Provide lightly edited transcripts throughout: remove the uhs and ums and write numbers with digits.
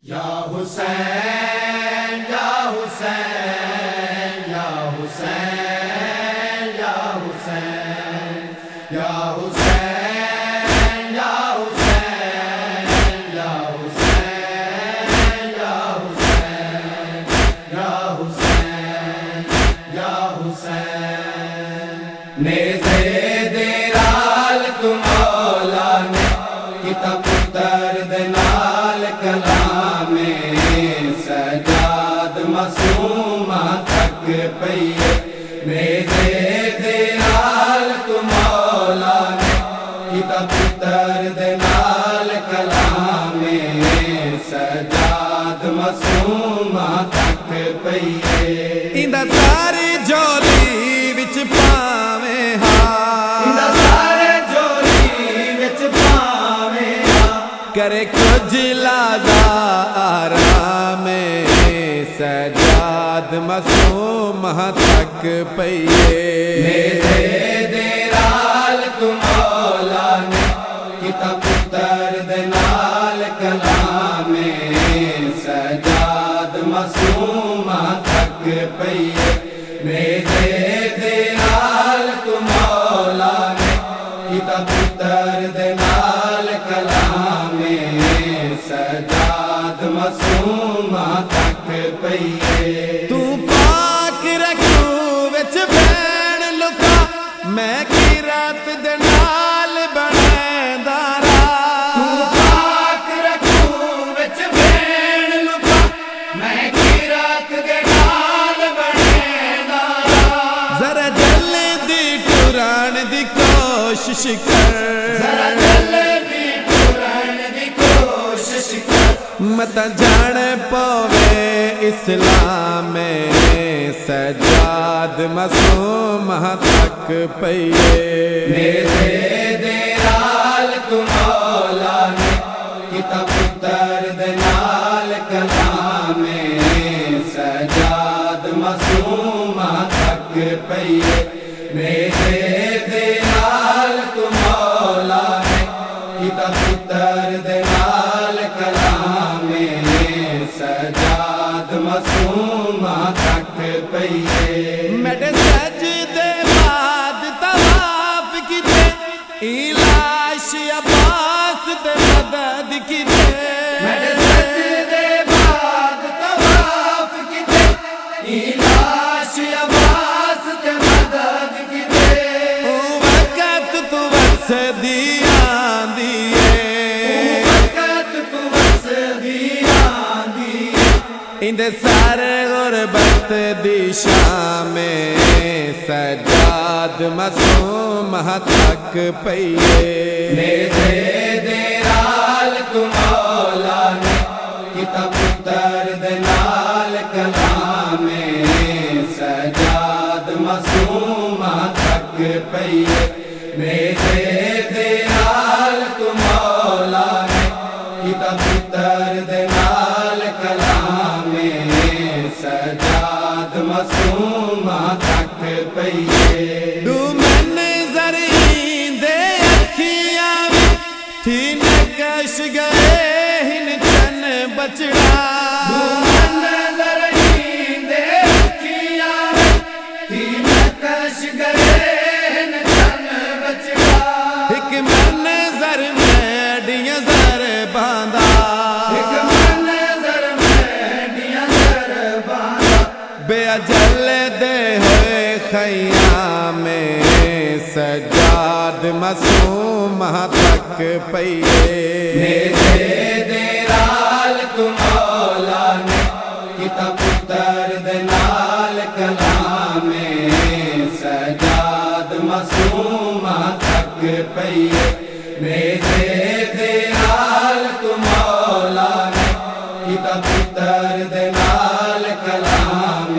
یا حسین یا حسین یا حسین یا حسین یا حسین یا حسین یا حسین یا حسین یا حسین یا حسین نیزے دیرال تو مولا نے کتاب درد نال کلام سجاد معصومہ تک پئیے نیزے دیرال تو مولا نے کتاب درد نال کلام سجاد معصومہ تک پئیے اندا سارے جولی وچ پاویں ہاں کرے کچھ لازا آرام سجاد معصومہ تک پئیے نیزے دیرال تو مولا نے کتاب درد نال کلام سجاد معصومہ تک پئیے نیزے دیرال تو مولا نے کتاب درد نال کلام سجاد معصومہ تک پئیے تو پاک رکھو وچ بین لکا میں کی رات دے نال بنیندا راہ تو پاک رکھو وچ بین لکا میں کی رات دے نال بنیندا راہ ذرا جلدی ٹران دی کوشش کر مت جان پوے اسلام سجاد معصومہ تک پئیے نیزے دیرال تو مولا نے کتاب درد نال کلام سجاد معصومہ تک پئیے نیزے دیرال تو مولا نے کتاب درد نال کلام سجاد معصومہ تک پئیے میرے سجدے بعد طواف کیتے علاش عباس تے مدد کیتے میرے سجدے بعد طواف کیتے علاش عباس تے مدد کیتے او وقت تو وس دیاں دیے اندے سارے غربت دی شام سجاد معصومہ تک پئیے نیزے دیرال تو مولا نے کتاب درد نال کلام سجاد معصومہ تک پئیے نیزے دیرال تو مولا نے کتاب درد نال کلام سجاد معصومہ تک پئیے دومن زرین دے اکھیاں تھی نکش گئے ہن چن بچڑا دومن زرین دے اکھیاں تھی نکش گئے ہن چن بچڑا ایک منظر میں ڈیاں زر باندھا بے اجل دے ہوئے خیام سجاد معصومہ تک پئیے نیزے دیرال تو مولا نے کتاب درد نال کلام سجاد معصومہ تک پئیے نیزے دیرال تو مولا نے کتاب درد نال کلام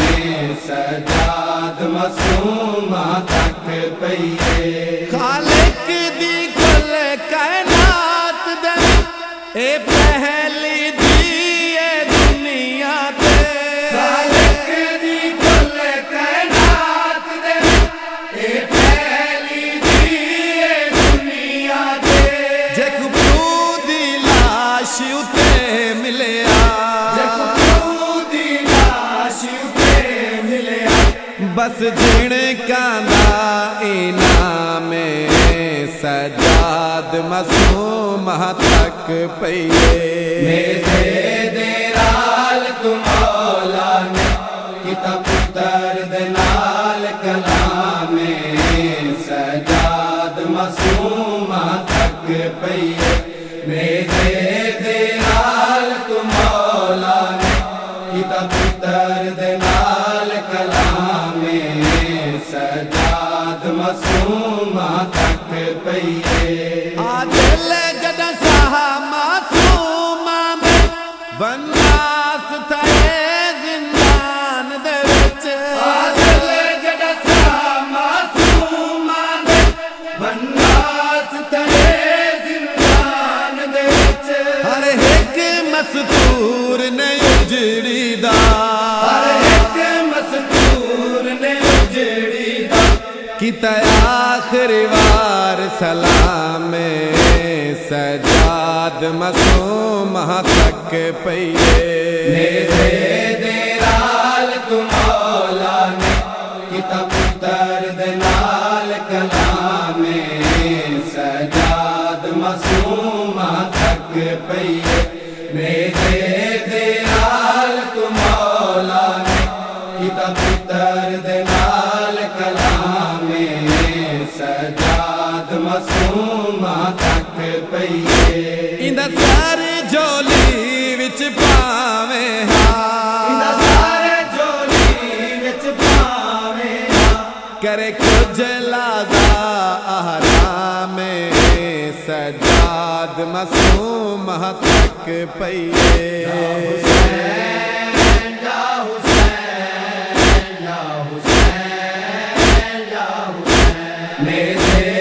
سجاد معصومہ تک پئیے خالق دی کل کائنات دے اے پہلی دی اے دنیا تے خالق دی کل کائنات دے اے پہلی دی اے دنیا تے جے کو دی لاش اتے ملیا بس جن کاندا انعام سجاد معصوم تک پئیے میرے دیرال تو مولا نے کتا پتر دنال کلام سجاد معصوم تک پئیے میرے دیرال تو مولا نے کتا پتر دنال کلام سجاد معصوم تک پئیے عادل جدا سہا معصوم میں بناس تھے زندان دے وچ عادل جدا سہا معصوم میں بناس تھے زندان دے وچ ہر ایک مستور نے اجڑی دا ہر ایک مستور نے اجڑی دا کیتا آخری وار سلام سجاد معصوم تک پئیے میرے دیرال تو مولا نے کتا پتر دنال کلام سجاد معصوم تک پئیے میرے دیرال تو مولا نے کتا پتر دنال کلام سجاد معصوم تک پئیے ان سر جولی وچ پاویں ہاں سارے جولی وچ پاویں کرے کچھ لازا احرام سجاد معصوم تک پئیے میرے